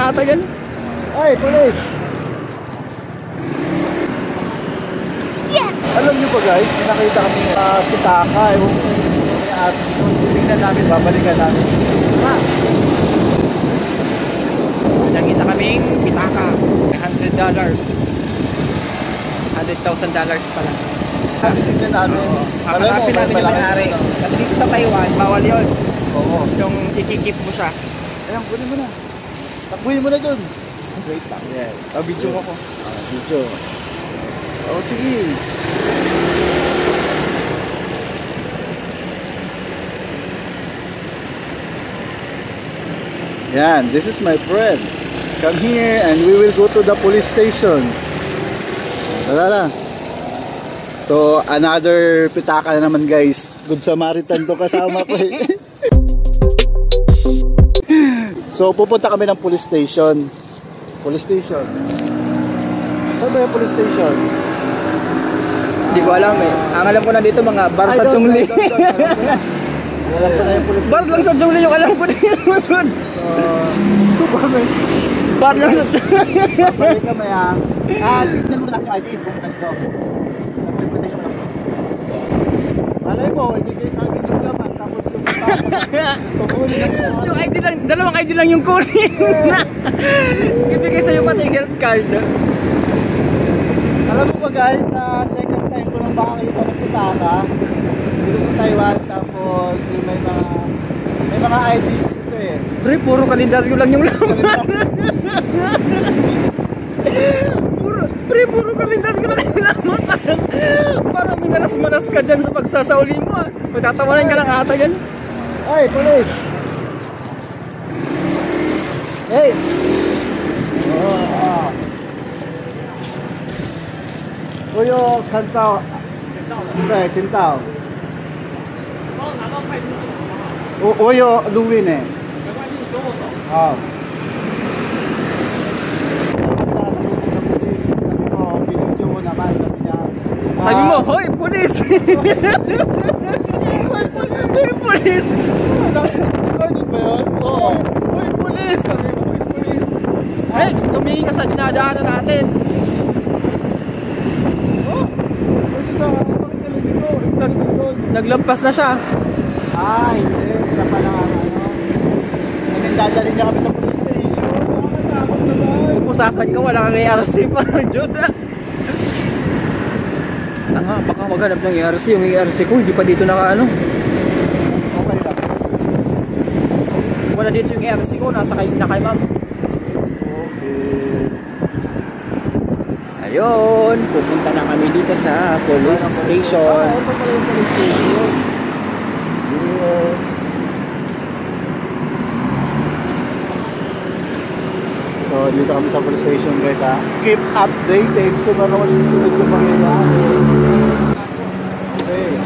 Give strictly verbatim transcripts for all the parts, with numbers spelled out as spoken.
ata yan. Ay, police! Yes! Alam nyo ba guys, nakita kami uh, pitaka. Ewan ko kung gusto ko may ate dito. Tingnan namin, babalikan namin. Ha? Nakita kaming pitaka. one hundred dollars. one hundred thousand dollars pala. Tingnan namin. Hahanapin natin yung may-ari. Kasi dito sa Taiwan, bawal yun. Oo. Yung ikikip mo siya. Ayan, kunin mo na. Takbuhin mo na dun. Wait lang. Yeah. Oh, video mo ko. Ah, video. Oh, sige. Yan, this is my friend. Come here and we will go to the police station. Tara. So, another pitaka na naman guys. Good Samaritan to kasama ko eh. So, pupunta kami ng police station. Police station. Saan ba yung police station? Hindi ko alam eh. Ang alam ko na dito mga bar sa Chungli. Alam ko na yung police Bar lang sa Chungli yung alam ko dito. Masud. Bar lang sa Chungli. Balik ka maya. Ah, tignan mo na yung I D. Pumunta dito. Police station mo lang. Malay mo, ibigay sa amin yung laman. Tapos yung kukunin na Yung I D lang, dalawang I D lang yung kunin. Ibigay sa'yo pati yung health card. Alam mo ba guys, na second time ko nang makakita ng pitaka dito sa Taiwan. Tapos yung may mga may mga I D dito eh. Pre, puro kalendaryo lang yung laman. Puro, pre, puro kalendaryo lang yung laman. Parang, parang minalas-malas ka dyan sa pagsasauli mo. Ah. Pagtatawanan ka lang ata yan. Ay, police! Hey! Oh, Uyo, kantao. Hindi, cintao. Uyo, luwin eh. Oh. Sabi mo, hoy, pulis! Hoy, pulis! Recorded ba yun? Oo. Hoy, pulis! Sabi mo, hoy, pulis! Hey, tumingin ka sa dinadaanan natin. Oh, kasi sa pakitala dito. Nag, naglampas na siya. Ah, hindi. Wala pa lang ano. Nagdadali niya kami sa police station. Nakakatakot naman. Pusasan ka, wala kang A R C pa. Jod. Tanga, baka maghanap ng A R C. Yung A R C ko, hindi pa dito naka ano. Okay lang. Wala dito yung A R C ko, nasa kay, na kay ma'am. Okay. Ayun, pupunta na kami dito sa police station. Ah, ito pala yung police station. Yeah. So, dito kami sa police station guys ha. Keep updated sa mga mas susunod na pangyayari. Okay.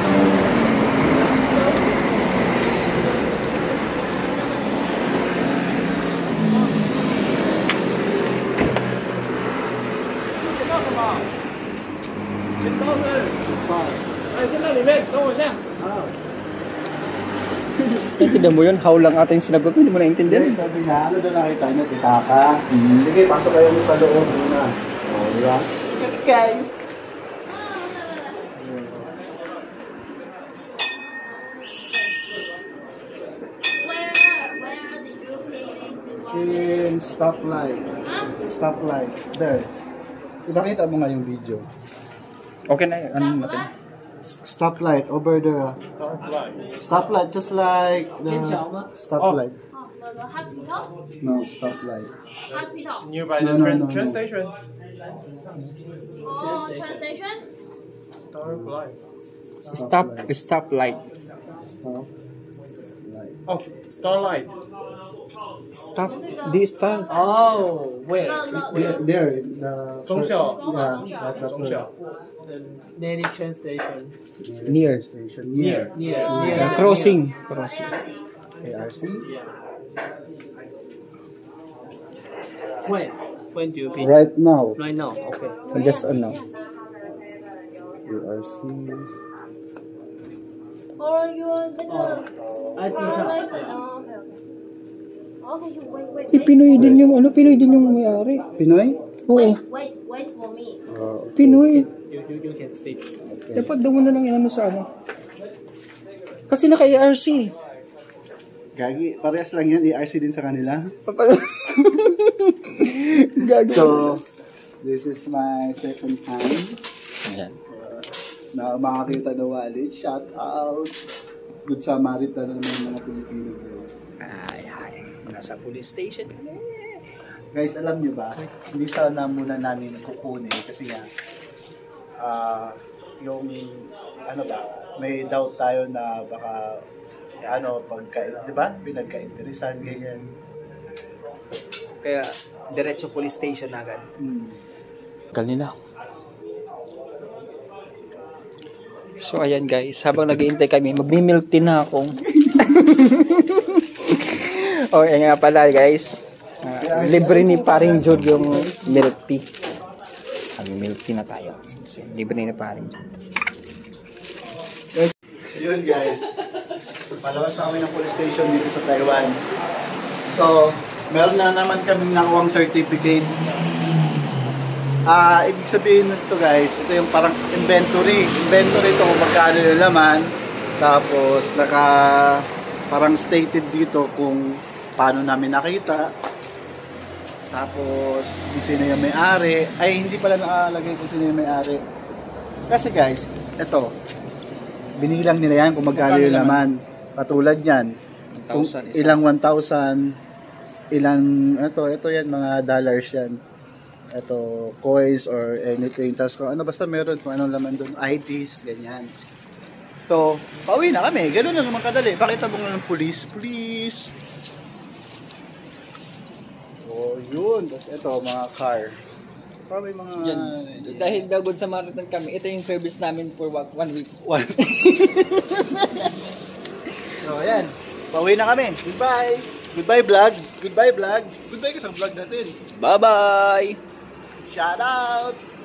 Naintindihan mo yun? How lang ata yung sinagot mo? Hindi mo naintindihan? Okay, sabi nga, ano doon nakita niyo? Pitaka. Mm-hmm. Sige, pasok kayo mo sa loob muna. O, di ba? Guys! In stoplight. Stoplight. There. Ipakita mo nga yung video. Okay na yun. Ano natin? Stoplight over there. Stoplight. Stoplight, just like the stoplight. The hospital? No, stoplight. Hospital. Nearby No, the no, train, no, train no. station. Oh, train station? Starlight. Stop, stop light. Stoplight. Oh, Starlight. Stop, di stop. Oh, where? There, there, the... Zhongxiao. Yeah, that, that Zhongxiao. Nanny train station. Near. station. Near. Near. Uh, crossing. Crossing. A R C? When? When do you pick? Right now. Right now. Okay. Just ano. A R C. Or you will get a I see or car. license. Oh, okay, okay. Okay, you wait, wait, Eh, wait. Pinoy din yung, ano, Pinoy din yung may-ari. Pinoy? Oo, Wait, wait, wait for me. Oh, Pinoy. You, you, you can sit. Dapat daw mo na lang inano sa ano. Kasi naka-A R C. Gagi, parehas lang yan. A R C din sa kanila. Gago. So, this is my second time Ayan. na makakita ng wallet. Shout out. Good Samaritan naman ng mga Pilipino guys. Ay, ay. Nasa police station. Guys, alam nyo ba, hindi sana muna namin kukunin kasi nga, ah, yung, ano ba, may doubt tayo na baka, ano, pagka, di ba, pinagka-interesan, ganyan. Kaya, diretso police station agad. Hmm. Kanina. So, ayan guys, habang nag-iintay kami, magmi-milk tea na akong. Okay nga pala guys, uh, libre ni paring Jod yung milk tea. Mag-milk tea na tayo. Kasi libre ni paring Jod. Yun guys, palabas na kami ng police station dito sa Taiwan. So, meron na naman kaming nakuwang certificate. Ah, ibig sabihin nito guys, ito yung parang inventory. Inventory ito kung magkano yung laman. Tapos naka parang stated dito kung paano namin nakita. Tapos kung sino yung may-ari. Ay, hindi pala nakalagay kung sino yung may-ari. Kasi guys, ito, binilang nila yan kung magkano yung laman. Katulad yan. Kung ilang one thousand, ilang, ito, ito yan, mga dollars yan. Ito, coins or anything. Tapos kung ano, basta meron kung anong laman doon. I Ds, ganyan. So, pauwi na kami. Ganun na naman kadali. Pakita mo nga ng police, please. So, yun. Tapos ito, mga car. Parang may mga... Yan. Dahil daw good Samaritan kami, ito yung service namin for one week. One. So, ayan. Pauwi na kami. Goodbye. Goodbye, vlog. Goodbye, vlog. Goodbye ka sa vlog natin. Bye-bye! Shout out!